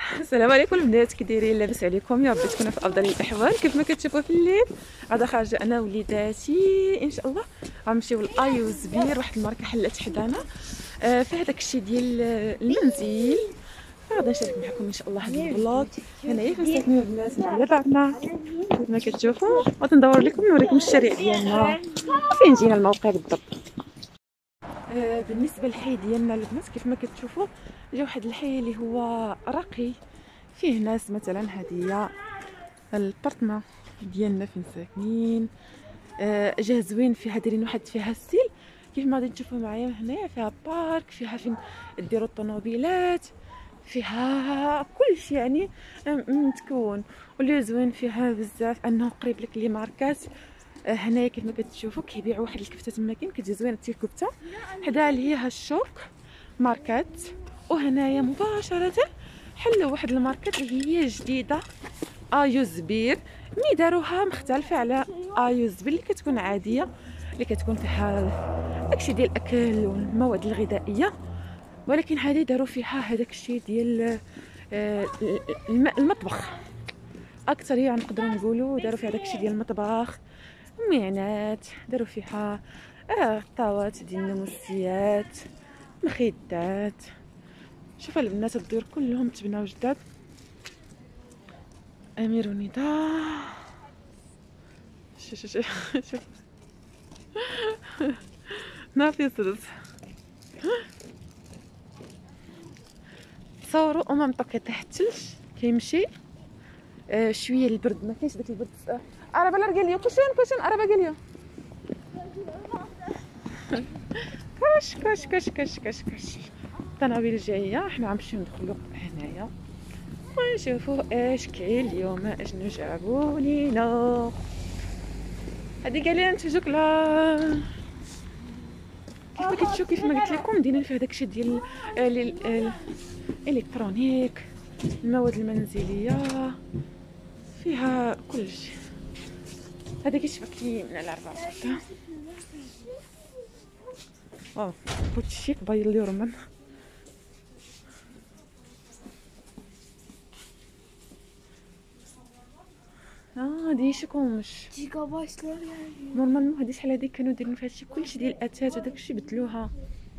السلام عليكم البنات، كي دايرين؟ لاباس عليكم؟ يا ربي تكونوا في افضل الاحوال. كيف ما كتشوفوا في الليل غادا خارجه انا وليداتي ان شاء الله، غنمشيو لايو زبير، واحد الماركه حلات حدانا في هذاك الشيء ديال المنزل. غادا نشارك معكم ان شاء الله هذا الفلوغ. هنايا فين ساكنين البنات ديال دارنا كيف ما كتشوفوا. غادي ندور لكم نوريكم الشارع ديالنا فين جينا الموقع بالضبط. بالنسبه للحي ديالنا البنات كيف ما كتشوفوا جا واحد الحي اللي هو راقي، فيه ناس مثلا. هذه البرطمه ديالنا فين ساكنين، جا زوين، فيها دايرين واحد فيها ستيل كيف ما غادي تشوفوا معايا. هنايا فيها بارك، فيها فين ديروا الطوموبيلات، فيها كل شيء يعني متكون. واللي زوين فيها بزاف انه قريب لك لي ماركات. هنايا كيف ما كتشوفوا كيبيعوا واحد الكفته تما كاين كتجي زوينه حتى الكفته، حدا اللي هي هالشوك ماركات. وهنايا مباشره حلوا واحد الماركات اللي هي جديده، ايو زبير. مي داروها مختلفه على ايو زبير اللي كتكون عاديه، اللي كتكون فيها داكشي ديال الاكل والمواد الغذائيه، ولكن هذه داروا فيها هذاك الشيء ديال المطبخ اكثر، يعني نقدروا نقولوا داروا فيها داكشي ديال المطبخ، معنات داروا فيها طاوات ديال الناموسيات، مخدات. شوفوا البنات الدور كلهم تبناو جداد. امير ونضال شوف شوف نافي صرت تصوروا منطقه تحت الثلج كيمشي شويه البرد، ما كاينش داك البرد. عربه لا رجاليه كوشن عربه قاليه كش الطنابيل جايه. حنا غنمشيو ندخلوا هنايا ونشوفوا اش كاين اليوم، اشنو جابوا لينا. هادي قال لي انت شكرا. كيف ما كتشوفوا كيف ما قلت لكم دينا فيها داكشي ديال الالكترونيك، المواد المنزليه، فيها كل شيء. هذا كيشبك لي من على الراس. واو بوتشيك باين لي رومان. هادي شكومش نورمالمون، هادي شحال هادي كانوا دايرين فيها هادشي كلشي ديال الاثاث وداكشي بدلوها.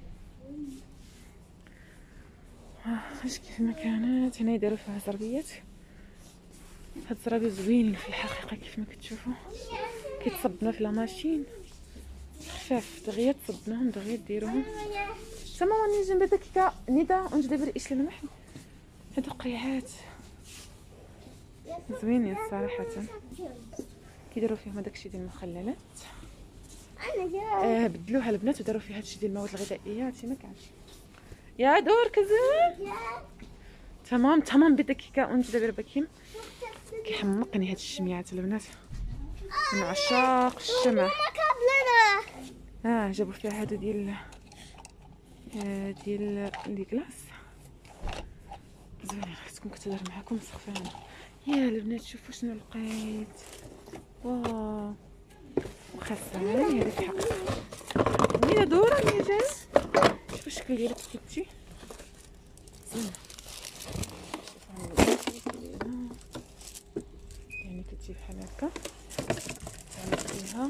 اش كيف ما كانت. هنا داروا فيها زربيات، هاد الزرابي زوينين في الحقيقه كيف ما كتشوفوا، كيتصبنا في لا ماشين خفاف دغيا تصبناهم دغيا ديروهم. سما راني جنب داك نيدا ونج دابا ايش المحل. هادو قريعات زوينين صراحه، كيديروا فيهم داكشي ديال المخللات. بدلوها البنات وداروا فيها هادشي ديال المواد الغذائيه. هادشي ما كانش يا دور كذا. تمام بدقيقه ونج دابا باكين. كيحمقني هاد الشميعات البنات، من عشاق الشمع. جابوا فيها هادو ديال لي كلاص زوينين. خصكم كنت نهضر معاكم سخفانه. يا البنات شوفوا شنو لقيت، واو وخاصها هذه في حقها. هي دوره هي جايه. شوفوا الشكل ديالها كيف كتجي زوينه، يعني كتجي بحال هكا فيها.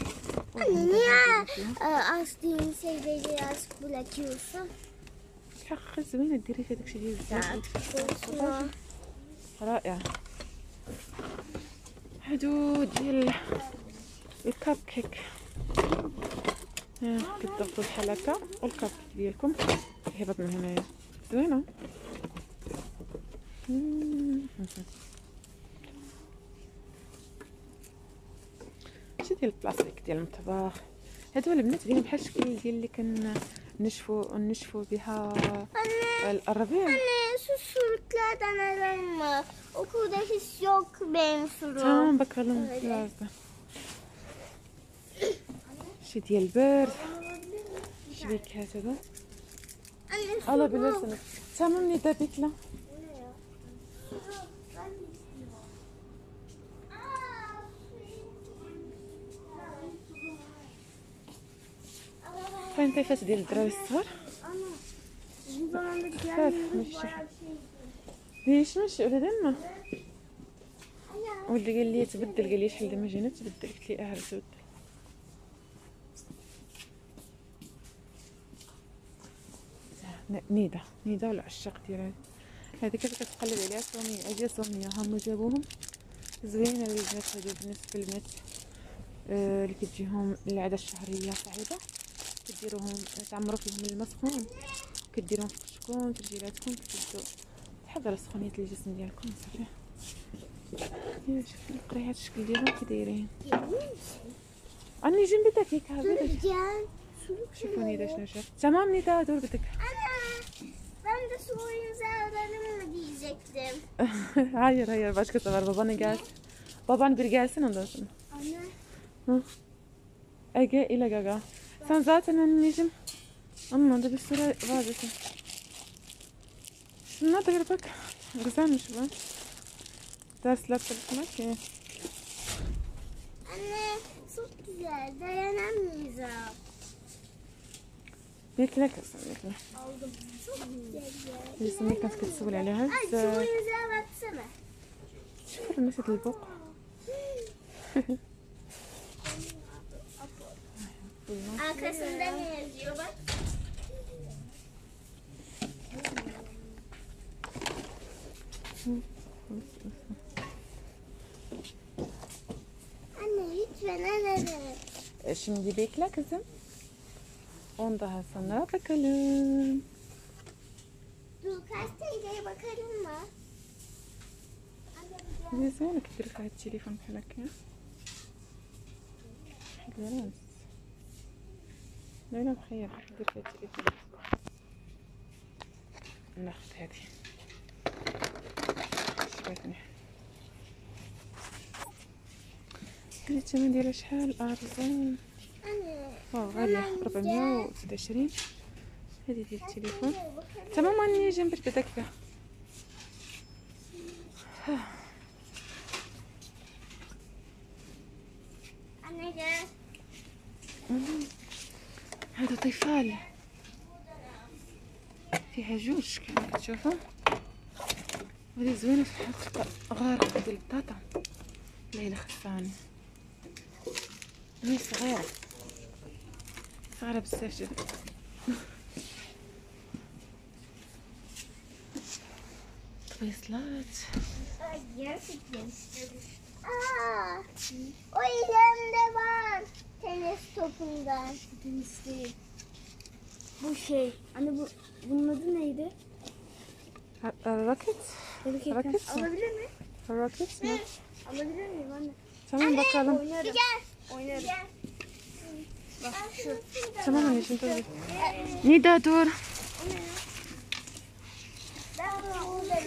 قصدي نسيبي لي كيوفه حق زوينه ديري فيها داكشي ديال الزيت رائع. هادو ديال الكاب كيك، كتضغطوا بحال هكا والكاب كيك ديالكم كيهبط من هنايا زوينه. هادشي ديال البلاستيك ديال المطبخ. هادو البنات دايرين بحال الشكل ديال اللي كنشفوا بها الربيع. سوسو ثلاثة أنا لما وكذا في السوق بين سرور. تمام بك الله يرضى. شي ديال البرد شبيكات هذا الله بالله سنك تمام اللي دابيك لا. فين طيفات ديال الدراري الصغار خفاف ماشي شي حاجه. değişmiş öyle değil mi? ولدي قال لي تبدل، قال لي شحال دابا جينا تبدل، قلت لي اه تبدل. نيدا والعشاق ديالها هذيك كتقلب عليها صوميه، هادي صوميه هما جابوهم زوينه للبنات، هادو بالنسبه للبنات اللي كتجيهم العاده الشهريه صعيبه، كديروهم تعمروا فيهم الماء سخون، كديروهم في كشكون في رجيلاتكم، كتبداو تحضروا سخونيه الجسم ديالكم صافي. شوفي القريحه الشكل ديالهم كي دايرين. اني جنبي داكيك هذا شوفوني دا شنو شاف. Tamam Nida dur bir dakika. Ben de su oyuncaklarımı mı diyecektim? Hayır başkası var, babana gelsin. Baban bir gelsin ondan sonra. Anne. Hı. Ege ile Gaga. Sen zaten anneciğim. Amma da bir sürü var zaten. Şunlar da bir bak. Güzelmiş bu. Dersler çalışmak ki. Anne çok güzel, dayanamayacağım. Bekle kızım bekle. Aldım. Çok güzel. Resimli كانت كتسول عليها Ay su oyuncağı baksana. شوف نسيت البوق. Arkasında ne yazıyor bak. Anne lütfen anne. Şimdi bekle kızım. On daha sonra bakalım. Dur kaç TL'ye bakalım mı? زينك دير في هاد التليفون بحال هكا. لا لا بخير دير في هاد التليفون. ناخذ هادي عجبتني. هادي الثمن ديالها شحال؟ أرزان. غالية 429. هادي ديال التليفون تمام. اني جنبك بداك فيها. Anne gel. هذا طفال فيها جوج كما كتشوفوا، وهذه زوينه في الحقيقه غارقه ديال البطاطا. ليلى خفاني هي صغيره بزاف جدا. طويصلات. Gerçekten. Aa, o ileride var. Tenis topundan. Tenis değil. Bu şey. Hani bunun adı neydi? Raket. Raket. Raket mi? Alabilir miyim? Raket mi? Alabilir miyim anne? Tamam bakalım. Oynarım. Gel. Oynarım. Gel. Bak şu. Tamam anneciğim dur. Nida dur. Ben burada.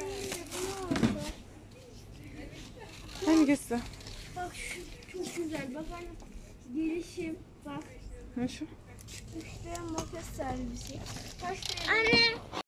Hangisi? Bak şu çok güzel. Bak anne. Gelişim. Bak. Ne şu? İşte makas servisi. Anne.